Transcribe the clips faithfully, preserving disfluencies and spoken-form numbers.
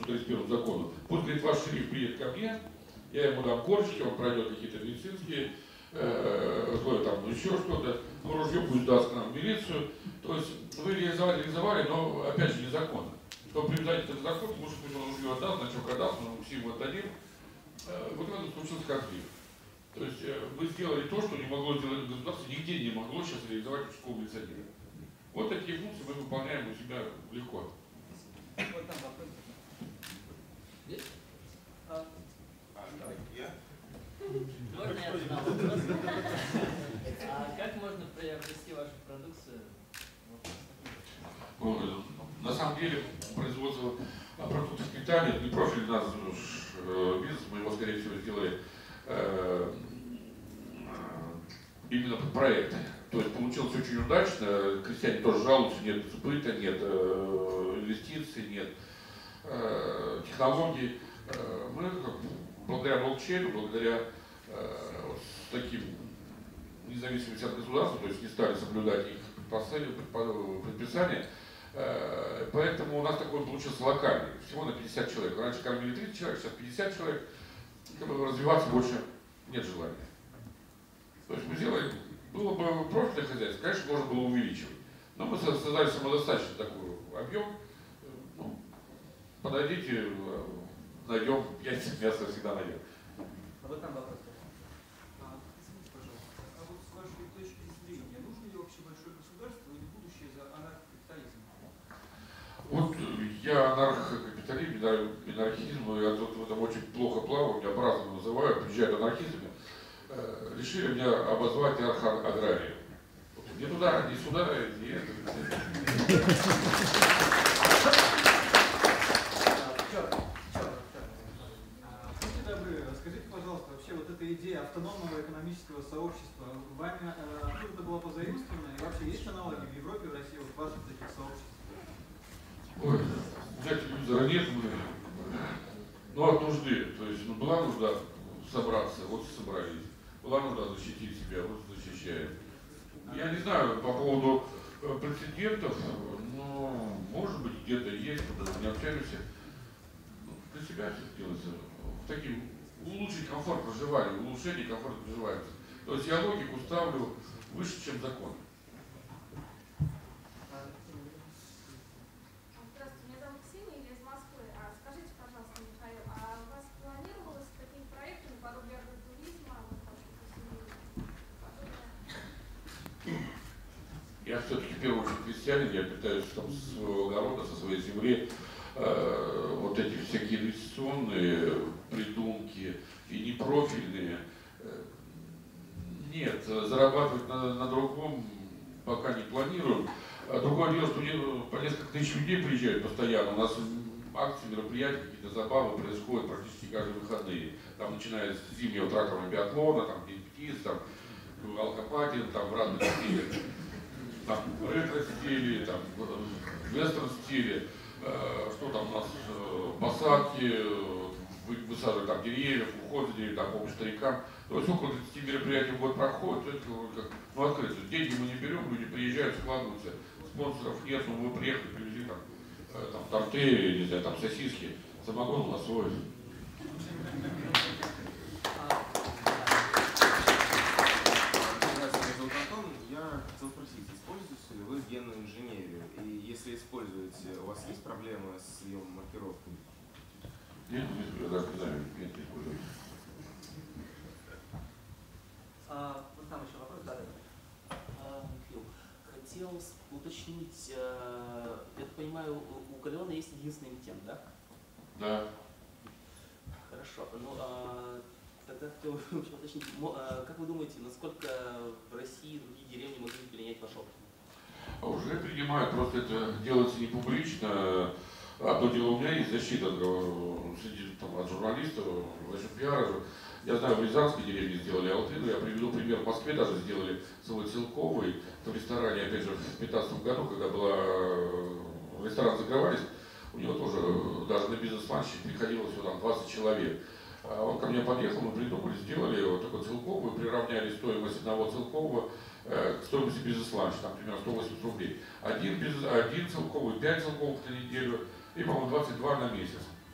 тридцать первому закону. Пусть, говорит, ваш шериф приедет ко мне, я ему дам корочки, он пройдет какие-то медицинские, э, там еще что-то, ну, ружье пусть даст к нам в милицию. То есть вы реализовали, реализовали, но опять же незаконно. Кто приобретает этот закон, лучше пусть он ружье отдаст, значок отдаст, мы все его отдадим. Э, вот в этом случился конфликт. То есть э, вы сделали то, что не могло сделать государство, нигде не могло сейчас реализовать школу милиционера. Вот такие функции мы выполняем у себя легко. Вот там вопрос. Есть? А, я? Можно я задам вопрос? А как можно приобрести вашу продукцию? Ну, на самом деле производство продуктов питания не профиль нас бизнес, мы его скорее всего сделали э, именно под проекты. То есть получилось очень удачно, крестьяне тоже жалуются, нет сбыта, нет э, инвестиций, нет э, технологий. Э, мы благодаря блокчейну, благодаря э, вот таким независимости от государства, то есть не стали соблюдать их предписания, э, поэтому у нас такой получился локальный, всего на пятьдесят человек. Раньше кормили тридцать человек, сейчас пятьдесят человек, как бы развиваться больше нет желания. То есть мы сделали. Было бы профильное хозяйство, конечно, можно было увеличивать. Но мы создали самодостаточный такой объем. Ну, подойдите, найдем, яйца, мясо всегда найдем. А вот там вопрос. А, извините, пожалуйста, а вот с вашей точки зрения, нужно ли вообще большое государство или будущее за анархокапитализм? Вот я анархокапитализм, анархизм, я тут в этом очень плохо плаваю, меня по-разному называют, приезжают анархистами. Решили меня обозвать архаграрием. Не туда, не сюда, не это. Будьте добры, расскажите, пожалуйста, вообще вот эта идея автономного экономического сообщества, вами откуда-то была позаимствована, и вообще есть аналоги в Европе, в России, вот ваших таких сообществ? Ой, взять телевизора нет, мы, ну от нужды, то есть ну, была нужда собраться, вот собрались. Была нужда защитить себя, вот защищаем. Я не знаю по поводу прецедентов, но может быть где-то есть, потому что не общаемся. Ну, для себя все делается. Таким, улучшить комфорт проживания, улучшение комфорта проживания. То есть я логику ставлю выше, чем закон. Здравствуйте, меня зовут Ксения, я из Москвы. А скажите, пожалуйста, Михаил, а у вас планировалось какими проектами подобие агротуризма? Я все-таки в первую очередь крестьянин, я питаюсь там со своего огорода, со своей земли. Э, вот эти всякие инвестиционные придумки и непрофильные. Э, нет, зарабатывать на, на другом пока не планируем. А другое дело, что по несколько тысяч людей приезжают постоянно. У нас акции, мероприятия, какие-то забавы происходят практически каждые выходные. Там начиная с зимнего тракторного биатлона, там птиц, там алкопатин, там в разных стилях. Там ретро-стиле, там вестерн-стиле, э, что там у нас, э, посадки, вы, высаживают там деревьев, уход за деревьями, там помощь старикам. То есть около тридцати мероприятий в год проходит, это как, ну, открыто. Деньги мы не берем, люди приезжают, складываются, спонсоров нет, ну мы приехали, привезли там, э, там торты, не знаю, там сосиски, самогон у нас свой. Я хотел спросить, используете ли вы генную инженерию? И если используете, у вас есть проблемы с ее маркировкой? Нет, я даже не знаю, нет, не использую. А, вот там еще вопрос, да, да. А, Михаил, хотел уточнить, я так понимаю, у Галеона есть единственный эмитент, да? Да. Хорошо. Ну, а, тогда хотел уточнить, как вы думаете, насколько в России другие деревни могли перенять ваш опыт? Уже принимают, просто это делается не публично. Одно дело, у меня есть защита там, от журналистов, значит, пиара. Я знаю, в Рязанской деревне сделали алтыну, я приведу пример, в Москве даже сделали свой целковый, в ресторане, опять же, в две тысячи пятнадцатом году, когда была, ресторан закрывались, у него тоже даже на бизнес-ланче приходило всего там двадцать человек. А он ко мне подъехал, мы придумали, сделали вот такой целковый, приравняли стоимость одного целкового э, к стоимости бизнес-ланча, там примерно сто восемьдесят рублей. Один, бизнес, один целковый, пять целковых на неделю и, по-моему, двадцать два на месяц.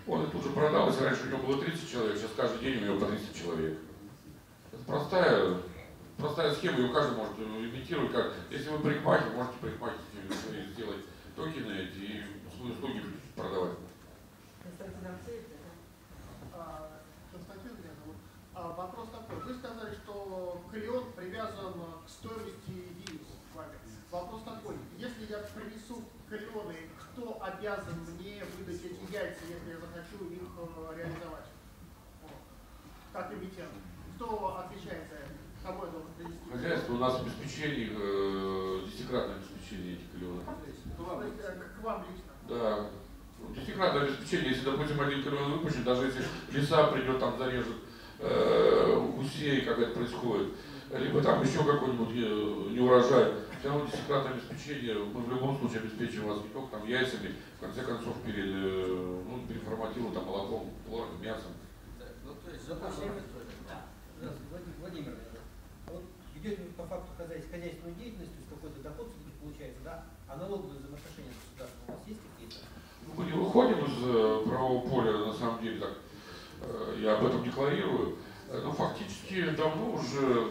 Он это уже продал, если раньше у него было тридцать человек, сейчас каждый день у него по триста человек. Это простая, простая схема, ее каждый может имитировать. Как, если вы парикмахер, можете парикмахерские сделать токены эти и свои услуги продавать. Константин Арсеев, а, Константин Леонов, а, вопрос такой. Вы сказали, что клеон привязан к стоимости единиц. Вопрос такой. Если я принесу клеоны, кто обязан мне выдать эти яйца, если я захочу их э, реализовать? Как эмитент. Кто отвечает за это? Кому я должен принести? Хозяйство у нас обеспечение, э, десятикратное обеспечение этих клеонов. К вам лично? Да. Десятикратное обеспечение, если, допустим, один клеон выпущен, даже если лиса придет, там зарежет э, гусей, как это происходит, либо там еще какой-нибудь неурожай, все равно десятикратное обеспечение, мы в любом случае обеспечим вас не только там яйцами, в конце концов, перед, ну, переформатируем там молоком, творогом, мясом. Да, ну, то есть, Владимир, вот идет по факту хозяйственной деятельности, какой-то доход все-таки получается, да? А налоговые взаимоотношения с государством у вас есть какие-то? Мы не выходим из правового поля, на самом деле, так, я об этом декларирую, но фактически давно уже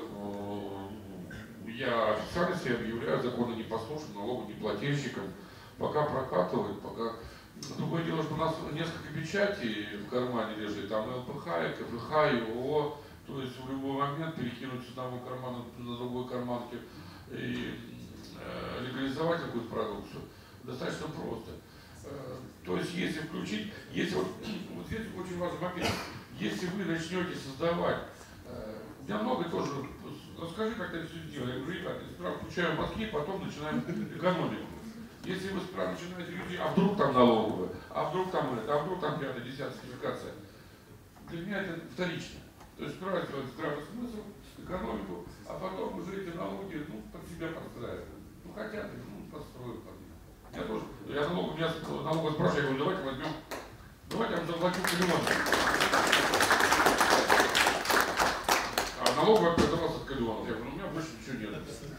я официально себя объявляю законно непослушным налогонеплательщиком, пока прокатывает, пока... Другое дело, что у нас несколько печатей в кармане лежит, там эл пэ ха, ка эф ха, и о о, то есть в любой момент перекинуть с одного кармана на другой карман и э, легализовать какую-то продукцию достаточно просто. Э, то есть если включить, если вот, вот здесь очень важный момент, если вы начнете создавать, э, у меня много тоже, расскажи, как ты все сделал, я говорю, ребята, справа включаю мозги, потом начинаем экономику. Если вы справа начинаете люди, а вдруг там налоговая, а вдруг там это, а вдруг там пятая, десятая сертификация, для меня это вторично. То есть справа сделать здравый смысл, экономику, а потом уже эти налоги, ну, под себя подстраивают. Ну, хотят, ну, подстроят под них. Я тоже, я налог, у меня налога спрашиваю, я говорю, давайте возьмем, давайте я вам заплачу миллион. А налоговая отказалась от калионов. Я говорю, у меня больше ничего нет.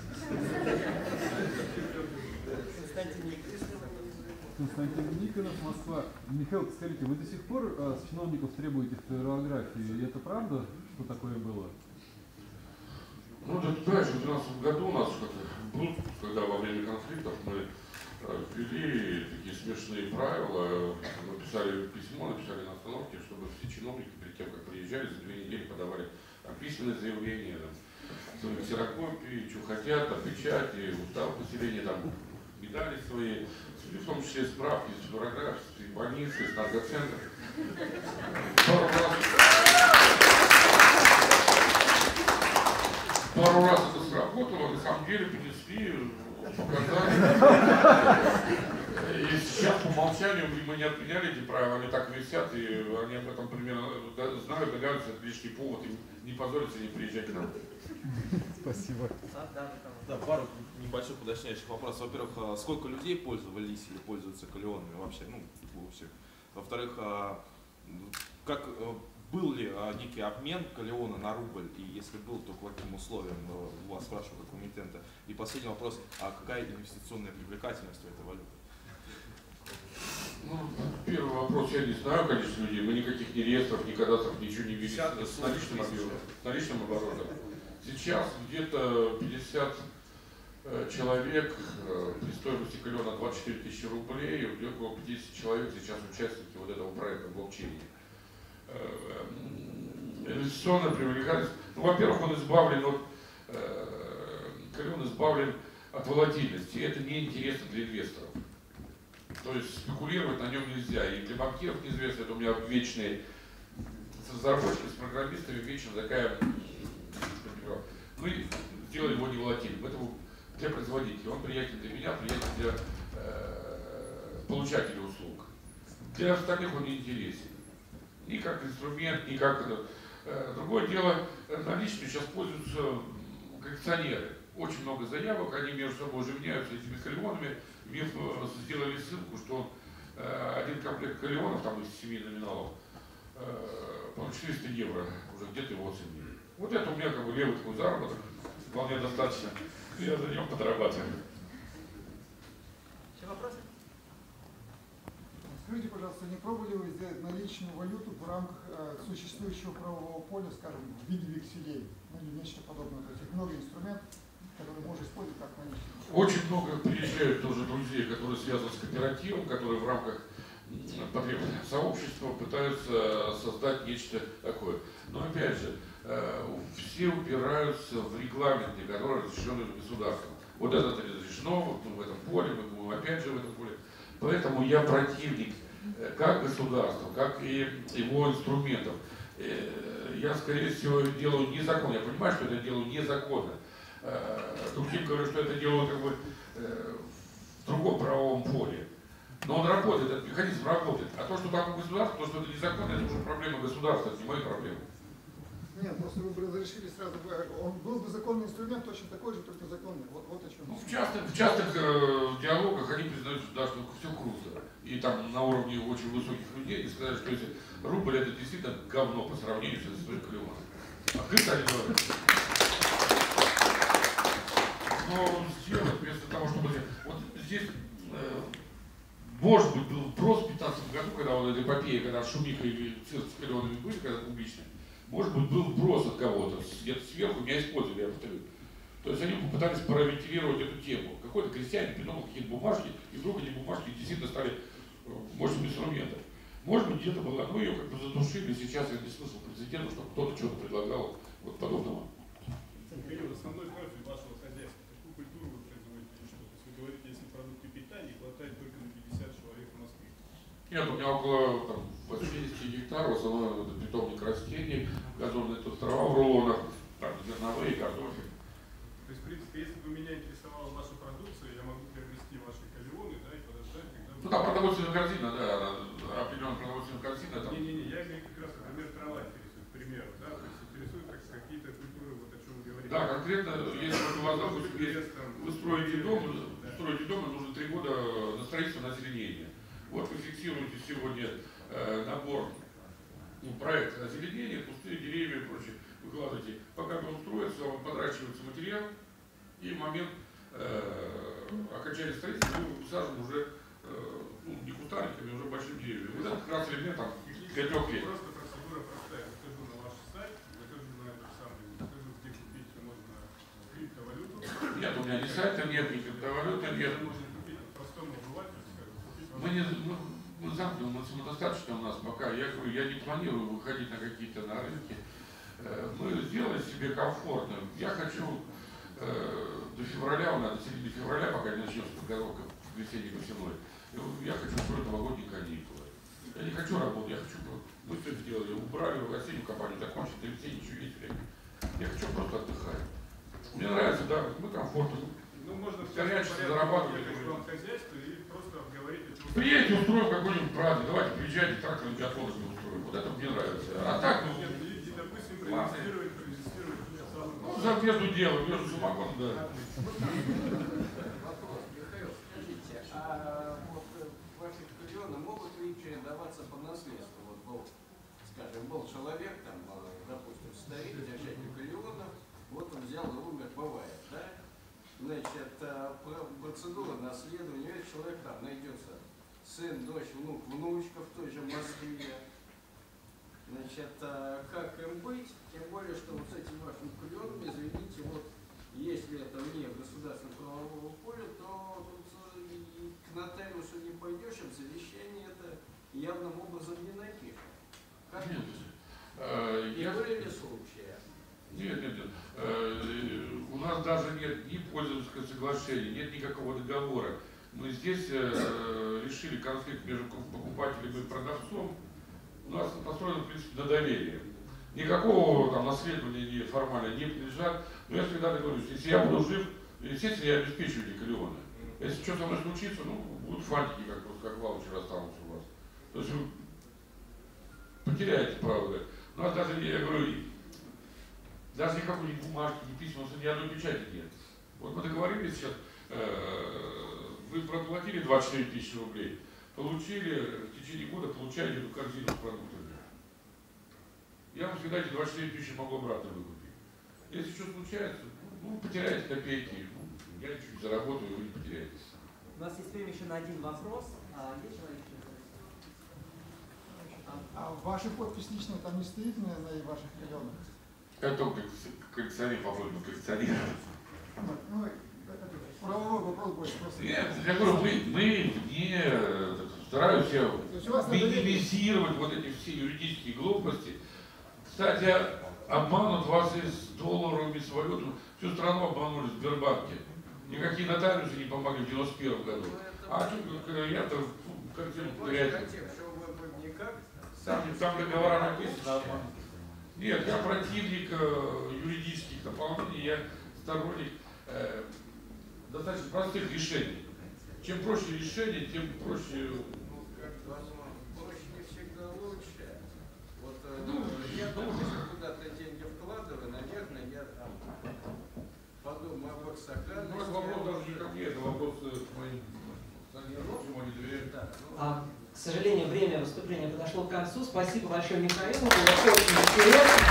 Константин Никонов, Москва. Михаил, скажите, вы до сих пор а, с чиновников требуете флюорографии? И это правда, что такое было? Ну, ты знаешь, в две тысячи двенадцатом году у нас был, когда во время конфликтов мы ввели такие смешные правила, написали письмо, написали на остановке, чтобы все чиновники перед тем, как приезжали, за две недели подавали там, письменные заявления, свои ксерокопии, что хотят, там, печати, устав поселения, там, медали свои, в том числе справки с флюорографии, с больницы, с наркоцентров. Пару раз, пару раз это сработало, на самом деле принесли, показали. И сейчас по умолчанию мы не отменяли эти правила, они так висят, и они об этом примерно знают, догадываются, это лишний повод, им не позориться, не приезжать к нам. Спасибо. Да, пару небольших уточняющих вопросов. Во-первых, сколько людей пользовались или пользуются калионами вообще, ну, у всех. Во-вторых, как был ли некий обмен калиона на рубль, и если был, то к каким условиям, у вас спрашиваю, как у эмитента. И последний вопрос, а какая инвестиционная привлекательность у этой валюты? Ну, первый вопрос, я не знаю количество людей, мы никаких ни реестров, ни кадастров, ничего не видели с наличным объемом, с наличным оборотом. Сейчас где-то пятьдесят человек при стоимости калиона двадцать четыре тысячи рублей, около пятьдесят человек сейчас участники вот этого проекта блокчейна. Инвестиционная привлекательность, ну, во-первых, он избавлен от, калион избавлен от волатильности, и это неинтересно для инвесторов. То есть спекулировать на нем нельзя, и для банкиров неизвестно, это у меня вечные, с разработчиками, с программистами вечно такая, мы сделали его неволатильным, это для производителя, он приятен для меня, приятен для э, получателя услуг. Для остальных он не интересен, ни как инструмент, ни как это. Э, другое дело, наличными сейчас пользуются коллекционеры. Очень много заявок, они между собой уже меняются этими калионами. Мне сделали ссылку, что э, один комплект калионов, там из семи номиналов, э, по четыреста евро, уже где-то его оценили. Вот это у меня как бы левый такой заработок, вполне достаточно. Я за него подрабатываю. Еще вопросы? скажите, пожалуйста, не пробовали вы сделать наличную валюту в рамках э, существующего правового поля, скажем, в виде векселей, ну или нечто подобное? То есть много инструментов, которые можно использовать как наличные. Очень много приезжают тоже друзей, которые связаны с кооперативом, которые в рамках потребного сообщества пытаются создать нечто такое. Но опять же, все упираются в регламенты, которые разрешены государством. Вот это разрешено, вот мы в этом поле, мы будем опять же в этом поле. Поэтому я противник как государства, как и его инструментов. Я, скорее всего, делаю незаконно. Я понимаю, что это делаю незаконно. Другим говорю, что это делаю как бы в другом правовом поле. Но он работает, этот механизм работает. А то, что там государство, то, что это незаконно, это уже проблема государства, это не мои проблемы. Нет, просто вы бы разрешили сразу, он был бы законный инструмент, точно такой же, только законный. Вот, вот о чем. Ну, в частных, в частных э, диалогах они признают, что да, что все круто. И там на уровне очень высоких людей и сказали, что если рубль это действительно говно по сравнению с историей Клеона. Открыто они говорят. Но сделать вместо того, чтобы... Вот здесь, э, может быть, был вброс в пятнадцатом году, когда вот эта эпопея, когда Шумиха и цирк с Клеонами были, когда публичные. Может быть, был вброс от кого-то, где-то сверху, меня использовали, я повторю. То есть они попытались провентилировать эту тему. Какой-то крестьянин придумал какие-то бумажки, и вдруг эти бумажки действительно стали мощным инструментом. Может быть, где-то было, но ее как бы задушили, сейчас я не слышал прецедента, чтобы кто-то что-то предлагал вот подобного. Михаил, основной профиль вашего хозяйства, какую культуру вы производите или что? То есть вы говорите, если продукты питания, хватает только на пятьдесят человек в Москве. Нет, у меня около там, восьмидесяти гектаров, в основном это питомник растений, газонные тут трава в рулонах, зерновые, картофель. То есть, в принципе, если бы меня интересовала ваша продукция, я могу приобрести ваши калеоны, да, и подождать, когда... Ну там продовольственная корзина, да, определенная продовольственная корзина. Там... Не-не-не, я имею как раз, например, трава интересует, к примеру, да, то есть интересует как, какие-то культуры, вот о чем вы говорите. Да, конкретно, если у вас, допустим, есть, вы строите дом, да. строите дом, нужно три года на строительство, на озеленение. Вот вы фиксируете сегодня э, набор, ну, проект озеленения, пустые деревья и прочее, выкладываете. Пока он строится, он подращивается материал, и в момент э, окончания строительства мы высаживаем уже э, ну, не кустарниками, уже большим деревьям. Вот это как раз элемент там для трех лет. Просто процедура простая. Захожу на ваш сайт, захожу на этот самый, захожу, где купить можно криптовалюту. Нет, у меня ни сайта нет, ни криптовалюты нет. Мы, не, мы, мы замкнем, мы самодостаточно у нас пока. Я говорю, я не планирую выходить на какие-то на рынки. Мы сделали себе комфортно. Я хочу э, до февраля, у нас до середины февраля, пока не начнется подготовка к весенне-посевной, я хочу строить новогодние каникулы. Я не хочу работать, я хочу, мы все сделали, убрали осеннюю компанию, закончить, до весенней еще есть время. Я хочу просто отдыхать. Мне нравится, да, мы комфортно. Ну, можно горячо зарабатывать. Хозяйство и просто обговорить. Приедете, устроим какой-нибудь праздник, давайте приезжайте, тракторный биатлон устроим. Вот это мне нравится. А так, ну, нет, и, допустим, проинвестировать, проинвестировать. Ну, за между делом, между самогоном, да. Вопрос, Михаил, скажите, а вот ваши калеоны могут ли передаваться по наследству? Вот был, скажем, был человек, там, допустим, старик, держатель калеона, вот он взял и умер, бывает, да? Значит, процедура наследования, ведь человек там найдется сын, дочь, внук, внучка в той же Москве. Значит, как им быть? Тем более, что вот с этими вашими калеонами, извините, вот если это вне государственного правового поля, то тут к нотариусу не пойдешь, а в завещании это явным образом не напишут. Как нет, э, я... были ли случаи? Нет, нет, нет. Э, у нас даже нет ни пользовательского соглашения, нет никакого договора. Мы здесь э, решили конфликт между покупателем и продавцом. У нас построено, в принципе, на доверие. Никакого там наследования не формально не подлежат. Но я всегда говорю, если я буду жив, естественно, я обеспечу эти калеоны. Если что со мной случится, ну, будут фантики, как, как ваучеры останутся у вас. То есть вы потеряете право. У нас даже, я говорю, даже никакой ни бумажки, ни письма, ни одной печати нет. Вот мы договорились сейчас, э, вы проплатили двадцать четыре тысячи рублей, получили, в течение года получаете эту корзину с продуктами. Я вам всегда эти двадцать четыре тысячи могу обратно выкупить. Если что случается, ну, потеряете копейки, ну, я чуть заработаю, вы не потеряете. У нас есть время еще на один вопрос. А, есть желающие? А ваша подпись лично там не стоит на, на ваших колоннах? Я только коллекционер, попробую коллекционировать. Ну, правовой вопрос будет просто. Нет, я говорю, мы, мы не стараемся минимизировать вот эти все юридические глупости. Кстати, обманут вас и с долларами, с валютой. Всю страну обманули в Сбербанке. Никакие нотариусы не помогли в девяносто первом году. А я-то картину потеряю. Там, там договора написано обман. Нет, я противник э, юридических дополнений, я сторонник э, достаточно простых решений. Чем проще решение, тем проще... Ну, как возможно, проще не всегда лучше. Вот э, ну, я ну, куда-то деньги вкладываю, наверное, я там подумаю об их сохранности. Ну, это вопрос даже не ко мне, это вопрос к моим ему они доверяют. А, к сожалению, время выступления подошло к концу. Спасибо большое Михаилу, было очень интересно.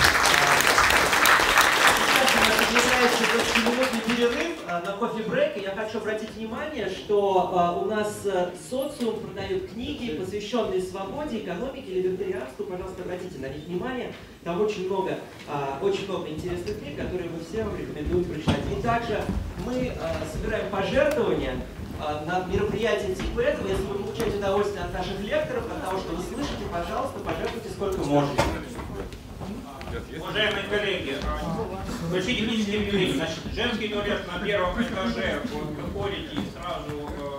Сейчас у нас объявляется двадцатиминутный перерыв на кофе-брейк, и я хочу обратить внимание, что а, у нас социум продает книги, посвященные свободе, экономике, либертарианству. Пожалуйста, обратите на них внимание. Там очень много, а, очень много интересных книг, которые мы всем вам рекомендуем прочитать. И также мы а, собираем пожертвования на мероприятие типа этого. Если вы получаете удовольствие от наших лекторов, от того, что вы слышите, пожалуйста, пожертвуйте сколько можете. Уважаемые коллеги, включите технический мир, значит, женский туалет на первом этаже, вот, выходите и сразу